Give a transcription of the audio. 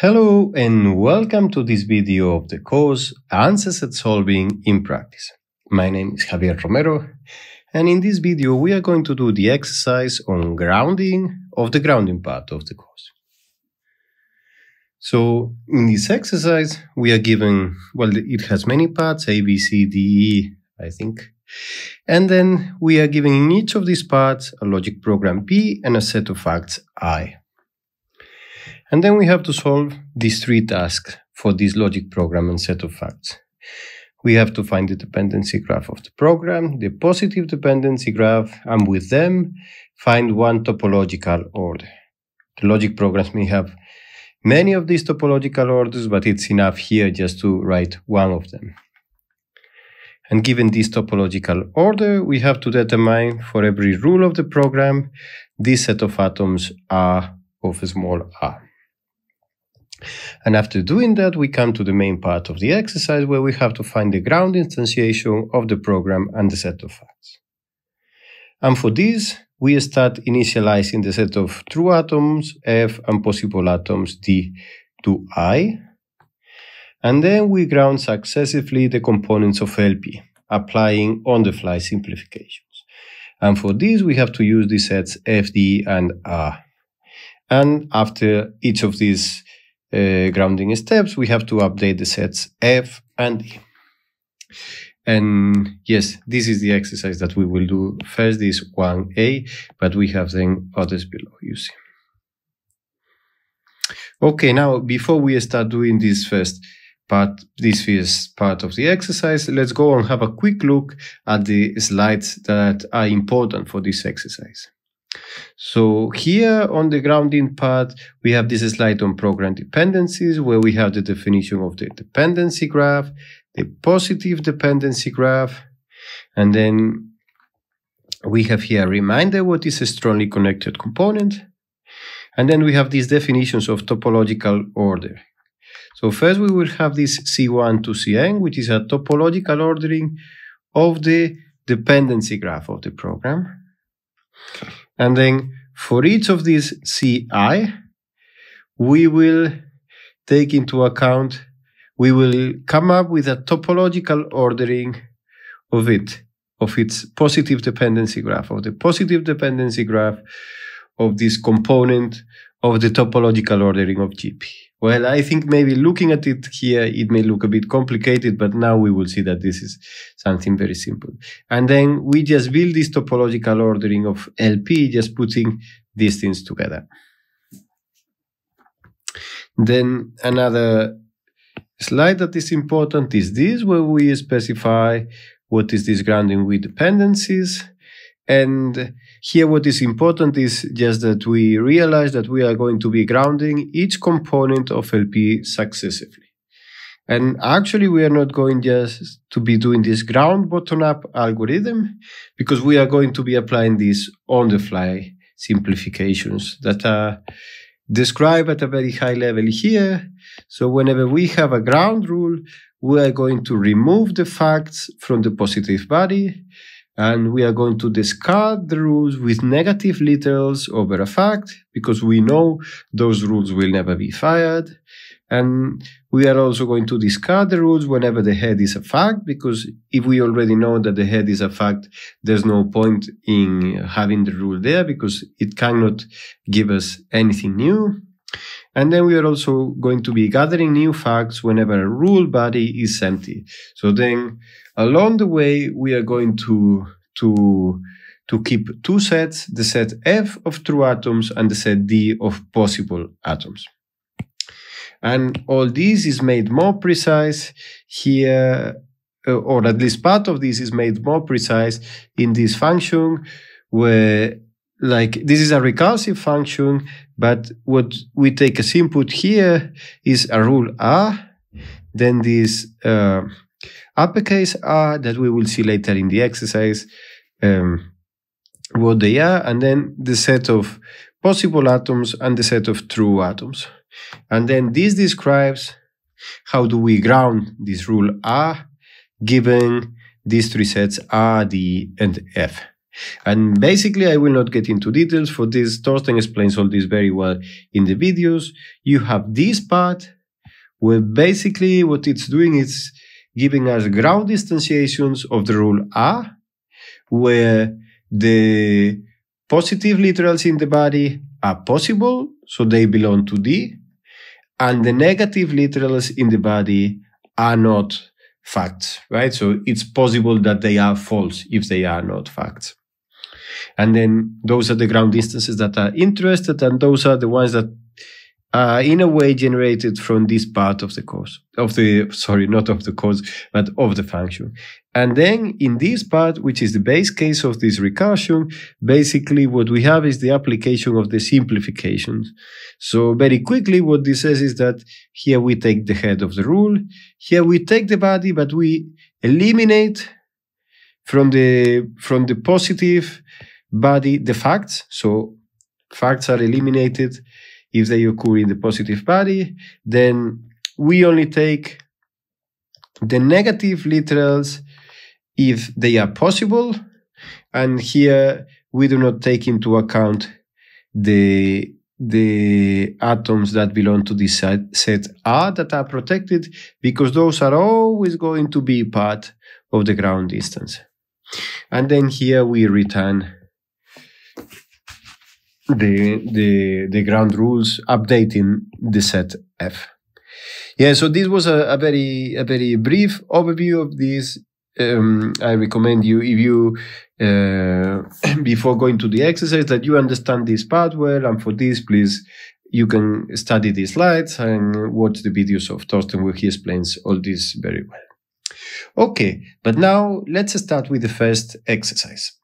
Hello and welcome to this video of the course Answer Set Solving in Practice. My name is Javier Romero, and in this video we are going to do the exercise on grounding of the grounding part of the course. So in this exercise we are given, it has many parts, A, B, C, D, E, I think. And then we are given in each of these parts a logic program P and a set of facts I. And then we have to solve these three tasks for this logic program and set of facts. We have to find the dependency graph of the program, the positive dependency graph, and with them, find one topological order. The logic programs may have many of these topological orders, but it's enough here just to write one of them. And given this topological order, we have to determine for every rule of the program, this set of atoms are of small r. And after doing that, we come to the main part of the exercise where we have to find the ground instantiation of the program and the set of facts. And for this, we start initializing the set of true atoms, F, and possible atoms, D, to I. And then we ground successively the components of LP, applying on-the-fly simplifications. And for this, we have to use the sets F, D, and R. And after each of these grounding steps, we have to update the sets F and D. And yes, this is the exercise that we will do first, this 1A, but we have then others below, you see. Okay, now before we start doing this first part of the exercise, let's go and have a quick look at the slides that are important for this exercise. So here on the grounding part, we have this slide on program dependencies where we have the definition of the dependency graph, the positive dependency graph, and then we have here a reminder what is a strongly connected component. And then we have these definitions of topological order. So first we will have this C1 to Cn, which is a topological ordering of the dependency graph of the program. And then for each of these Ci, we will take into account, we will come up with a topological ordering of its positive dependency graph, of the positive dependency graph of this component of the topological ordering of GP. Well, I think maybe looking at it here, it may look a bit complicated, but now we will see that this is something very simple. And then we just build this topological ordering of LP, just putting these things together. Then another slide that is important is this, where we specify what is this grounding with dependencies. And here what is important is just that we realize that we are going to be grounding each component of LP successively. And actually we are not going just to be doing this ground bottom-up algorithm, because we are going to be applying these on-the-fly simplifications that are described at a very high level here. So whenever we have a ground rule, we are going to remove the facts from the positive body, and we are going to discard the rules with negative literals over a fact, because we know those rules will never be fired. And we are also going to discard the rules whenever the head is a fact, because if we already know that the head is a fact, there's no point in having the rule there, because it cannot give us anything new. And then we are also going to be gathering new facts whenever a rule body is empty. So then along the way, we are going to keep two sets, the set F of true atoms and the set D of possible atoms. And all this is made more precise here, or at least part of this is made more precise in this function where, like, this is a recursive function, but what we take as input here is a rule R, then this uppercase R that we will see later in the exercise what they are, and then the set of possible atoms and the set of true atoms. And then this describes how do we ground this rule R given these three sets R, D, and F. And basically, I will not get into details for this. Torsten explains all this very well in the videos. You have this part where basically what it's doing is giving us ground instantiations of the rule A, where the positive literals in the body are possible, so they belong to D, and the negative literals in the body are not facts, right? So it's possible that they are false if they are not facts. And then those are the ground instances that are interested, and those are the ones that are in a way generated from this part of the course, not of the course, but of the function. And then in this part, which is the base case of this recursion, basically what we have is the application of the simplifications. So very quickly, what this says is that here we take the head of the rule, here we take the body, but we eliminate from the positive body the facts. So facts are eliminated if they occur in the positive body. Then we only take the negative literals if they are possible. And here we do not take into account the atoms that belong to this set R that are protected, because those are always going to be part of the ground distance. And then here we return the ground rules, updating the set F. Yeah, so this was a very brief overview of this. I recommend you, if you before going to the exercise, that you understand this part well, and for this, please, you can study these slides and watch the videos of Torsten where he explains all this very well. Okay, but now let's start with the first exercise.